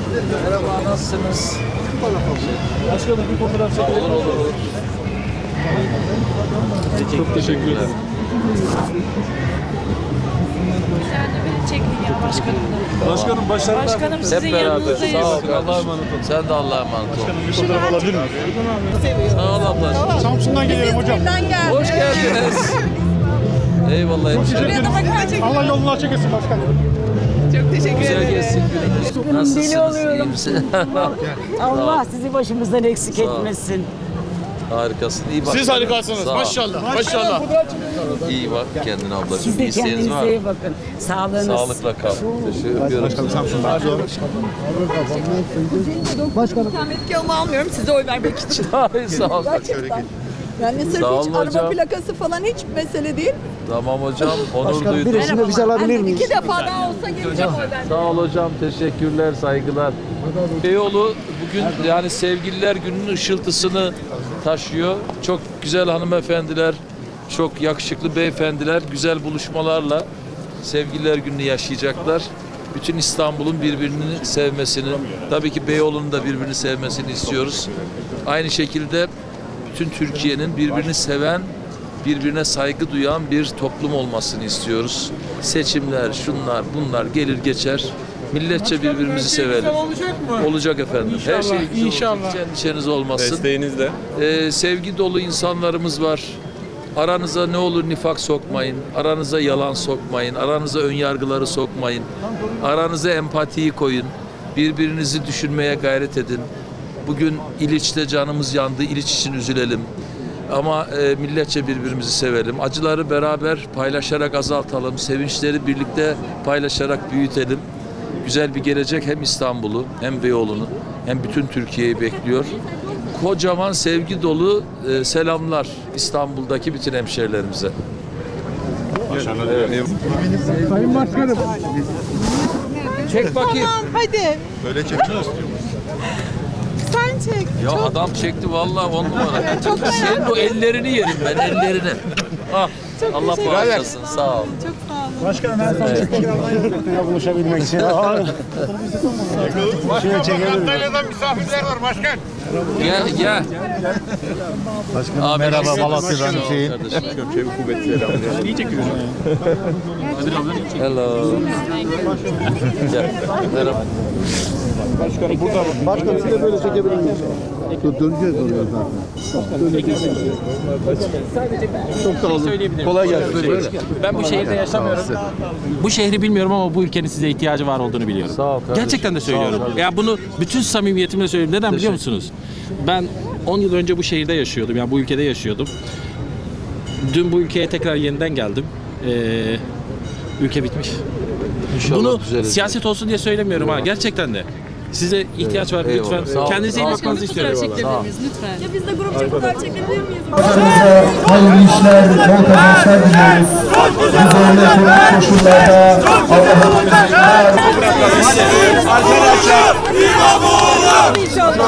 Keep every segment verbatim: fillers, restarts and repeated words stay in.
Merhaba, nasılsınız? Başkanım bir fotoğraf çekelim. Olur, olur, olur. Çok teşekkürler. Çekin ya başkanım. Başkanım başarılar. Başkanım sizin Hep beraber. yanınızdayız. Sağ ol Allah'a kardeşim. emanet olun. Sen de Allah'a emanet ol. Başkanım bir fotoğraf alabilir miyim? Sağ ol ablacığım. Samsun'dan geliyorum hocam. Hoş geldiniz. Eyvallah. hemşerim. Allah yolunu açık etsin başkanım. Çok teşekkür Güzel ederim. geçsin gününüz. Nasılsınız? Deli oluyorum. İyi misin? Allah sizi başımızdan eksik ol. etmesin. Harikasın. İyi bak. Siz harikasınız. Sağ ol. Maşallah. Maşallah. İyi bak kendine ablacığım. Siz Bir de isteğiniz var kendinize mı? iyi bakın. Sağlığınız. Sağlıkla kal. Teşekkür ediyorum. Başkanım Samsun'dan zor. İkametgahımı almıyorum size oy vermek için. Ay, sağ ol. Yani sırf Sağ hiç olun araba hocam. plakası falan hiç mesele değil. Tamam hocam. Onur Başkanım bir duydum. resimde bizi alabilir Yani miyiz? iki defa daha olsa geleceğim oy vermeye. Sağ ol hocam. Teşekkürler, saygılar. Beyoğlu bugün yani Sevgililer Günü'nün ışıltısını taşıyor. Çok güzel hanımefendiler, çok yakışıklı beyefendiler güzel buluşmalarla Sevgililer Günü'nü yaşayacaklar. Bütün İstanbul'un birbirini sevmesini, tabii ki Beyoğlu'nun da birbirini sevmesini istiyoruz. Aynı şekilde bütün Türkiye'nin birbirini seven, birbirine saygı duyan bir toplum olmasını istiyoruz. Seçimler, şunlar, bunlar gelir geçer. Milletçe birbirimizi sevelim. Olacak mı? Olacak efendim. Her şey güzel İnşallah. olacak. Hiç endişeniz olmasın. Desteğinizle. Ee, sevgi dolu insanlarımız var. Aranıza ne olur nifak sokmayın. Aranıza yalan sokmayın. Aranıza önyargıları sokmayın. Aranıza empatiyi koyun. Birbirinizi düşünmeye gayret edin. Bugün İliç'te canımız yandı. İliç için üzülelim. Ama e, milletçe birbirimizi sevelim. Acıları beraber paylaşarak azaltalım. Sevinçleri birlikte paylaşarak büyütelim. Güzel bir gelecek hem İstanbul'u hem Beyoğlu'nu hem bütün Türkiye'yi bekliyor. Kocaman sevgi dolu e, selamlar İstanbul'daki bütün hemşehrilerimize. Evet. Sayın Başkanım. Çek bakayım. Hadi. Böyle çekeceğiz. Sen çek. Ya adam çekti vallahi on numara. Senin o ellerini yerim ben ellerini. Ah, Allah bağışlasın sağ ol. Çok sağ olun. Başkanım ben sana çıkıyorum. Buluşabilmek için. Şöyle çekelim. Antalya'dan misafirler var başkan. Gel gel. Başkanım Abi, merhaba nasılsın? Malatya'dan Sağ ol Hüseyin. kardeşim. Çevik kuvvet selamlıyor. İyi çekiyorsun. Hello. Gel. Merhaba. Başkanım burada. Başkanım siz de böyle çekebilir miyiz? Döneceğiz oraya zaten. Çok sağ olun. Kolay gelsin. Ben bu şehirde yaşamıyorum. Bu şehri bilmiyorum ama bu ülkenin size ihtiyacı var olduğunu biliyorum. Sağ ol kardeşim. Gerçekten de Sağ ol söylüyorum. kardeşim. Ya bunu bütün samimiyetimle söylüyorum. Neden biliyor musunuz? Ben on yıl önce bu şehirde yaşıyordum. Yani bu ülkede yaşıyordum. Dün bu ülkeye tekrar yeniden geldim. Ee, ülke bitmiş. İnşallah Bunu düzelecek. siyaset olsun diye söylemiyorum ha. Gerçekten de. Size ihtiyaç var Eyvallah. lütfen. Sağ ol. Kendinize iyi Sağ ol. bakmanızı istiyorum. Fotoğraf çekebilir miyiz lütfen? Ya biz de grupça fotoğraf çekebilir miyiz? Hayırlı işler, bol kazançlar diliyoruz. Üzerine kurulu koşullarda Allah'ın izniyle Arkadaşlar İmamoğlu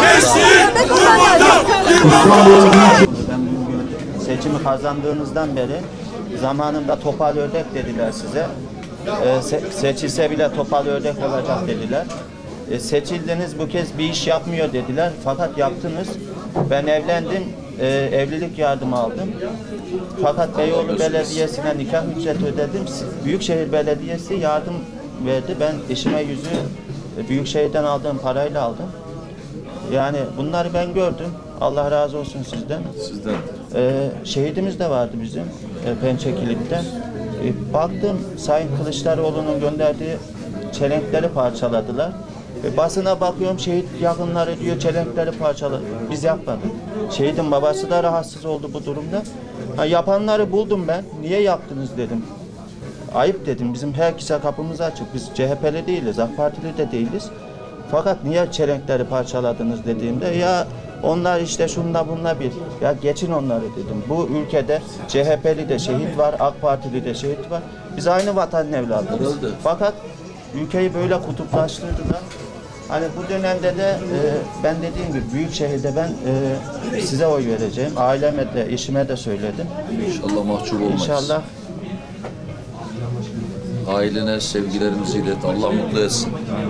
Ben bugün seçimi kazandığınızdan beri zamanında topal ördek dediler size. Ee, se- seçilse bile topal ördek olacak dediler. Ee, seçildiniz bu kez bir iş yapmıyor dediler. Fakat yaptınız. Ben evlendim. Ee, evlilik yardımı aldım. Fakat Beyoğlu Belediyesi'ne nikah ücreti ödedim. Büyükşehir Belediyesi yardım verdi. Ben eşime yüzü e, Büyükşehir'den aldığım parayla aldım. Yani bunları ben gördüm. Allah razı olsun sizden. Sizden. Ee, şehidimiz de vardı bizim e, Pençekilit'te. E, baktım Sayın Kılıçdaroğlu'nun gönderdiği çelenkleri parçaladılar. E, basına bakıyorum şehit yakınları diyor çelenkleri parçaladı. Biz yapmadık. Şehidin babası da rahatsız oldu bu durumda. Ha, yapanları buldum ben. Niye yaptınız dedim. Ayıp dedim. Bizim herkese kapımız açık. Biz C H P'li değiliz, AK Partili de değiliz. Fakat niye çelenkleri parçaladınız dediğimde ya onlar işte şunla bunla bir. Ya geçin onları dedim. Bu ülkede C H P'li de şehit var, AK Partili de şehit var. Biz aynı vatanın evladıyız. Fakat ülkeyi böyle kutuplaştırdılar. Hani bu dönemde de e, ben dediğim gibi büyük şehirde ben e, size oy vereceğim. Aileme de, eşime de söyledim. İnşallah mahcup olmayız. İnşallah Ailene sevgilerimizi ilet. Allah mutlu etsin.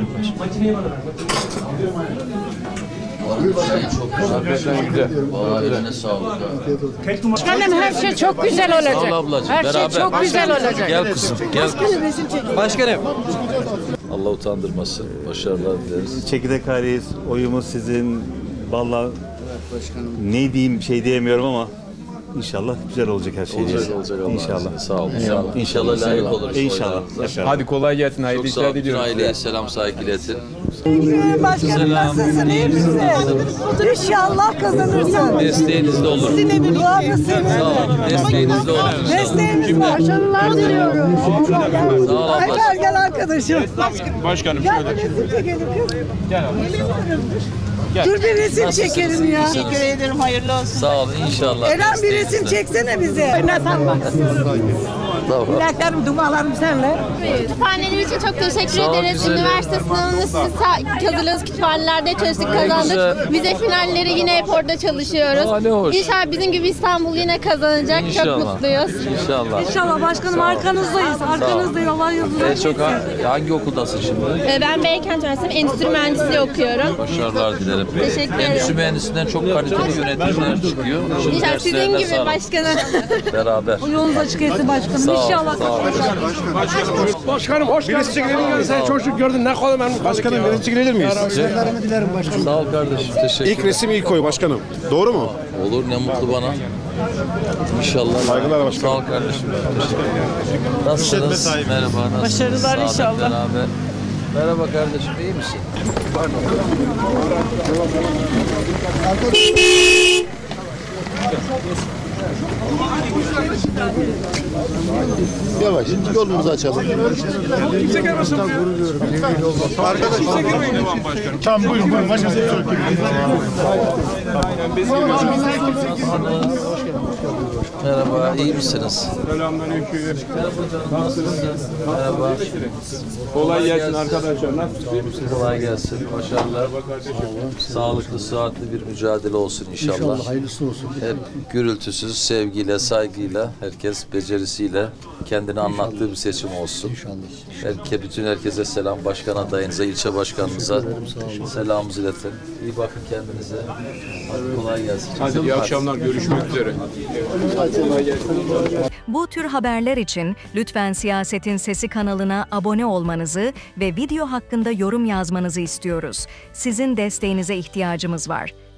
Çok güzel. Vallahi eline sağlık. Başkanım her şey çok güzel Sağ ol olacak. ablacığım. Her şey Beraber. çok güzel olacak. Gel kızım. Gel. Başkanım. Allah utandırmasın. Başarılar dileriz. Çekirdek aileyiz. Oyumuz sizin. Vallahi ne diyeyim şey diyemiyorum ama İnşallah güzel olacak her şey. Olacak olacak. İnşallah. Sağ olun. İnşallah, İnşallah layık oluruz. İnşallah. Hadi kolay gelsin. Hayırlı Çok sağ işler olun. Bütün diliyorum. aileye selam saygı iletin. Başkanım nasılsın? İyi misin? İnşallah kazanırsın. Desteğinizde olur. Sizinle bir duamız seninle. Sağ olun. Desteğinizde olur. Desteğimiz var. Başarılar diliyorum. Sağ ol ablacığım. Gel gel arkadaşım. Başkanım Gel şöyle. bir resim çekelim kız. Gel Dur bir resim çekelim ya. Teşekkür ederim. Hayırlı olsun. Sağ olun. İnşallah. Eren bir resim çeksene bize. Ne sanmak Tamam. Dileklerim, dualarım seninle. Kütüphaneler için çok teşekkür Sağ ol, ederiz. güzelim. Üniversite sınavını siz hazırladınız. Kütüphanelerde çalıştık, kazandık. güzel. Vize finalleri yine hep orada çalışıyoruz. Aa, ne hoş. İnşallah bizim gibi İstanbul yine kazanacak. Çok İnşallah. mutluyuz. İnşallah. İnşallah başkanım arkanızdayız. Arkanızdayız. Allah yolunu En çok ha- hangi okuldasın şimdi? Ee, Ben Beykent Üniversitesi'nde endüstri mühendisliği okuyorum. Başarılar dilerim. Teşekkür ederim. Endüstri mühendisinden çok kaliteli yöneticiler çıkıyor. Şimdi İnşallah sizin derslerine gibi sağlık. başkanım. Beraber. yolunuz açık etsin başkanım. Sağ ol, İnşallah. sağ ol. Başkanım hoş geldin. Birisi çekilebilir Sen çocuk gördün ne kadar memnun. Başkanım birisi çekilebilir miyiz? Sağ ol kardeşim. Teşekkür İlk resim ilk koy başkanım. Doğru mu? Olur, ne mutlu bana. İnşallah. Saygılar başkanım. Sağ ol kardeşim. Nasılsınız? Merhaba. Nasılsınız? Başarılar Sağlık, inşallah. beraber. Merhaba kardeşim. İyi misin? Yavaş, yolumuzu açalım. Tamam buyurun buyurun. Başka şey yok. Merhaba. İyi misiniz? Selamünaleyküm. Merhaba. Kolay gelsin arkadaşlar. Nasılsınız? Kolay gelsin. Başarılar. Sağlıklı, sıhhatli bir mücadele olsun inşallah. İnşallah hayırlısı olsun. Hep gürültüsüz, sevgiyle, saygıyla, herkes becerisiyle kendini anlattığı bir seçim olsun. Herke, bütün herkese selam. Başkan adayınıza, ilçe başkanınıza selamımızı iletin. İyi bakın kendinize. Hadi kolay gelsin. Hadi iyi akşamlar. Görüşmek üzere. Bu tür haberler için lütfen Siyasetin Sesi kanalına abone olmanızı ve video hakkında yorum yazmanızı istiyoruz. Sizin desteğinize ihtiyacımız var.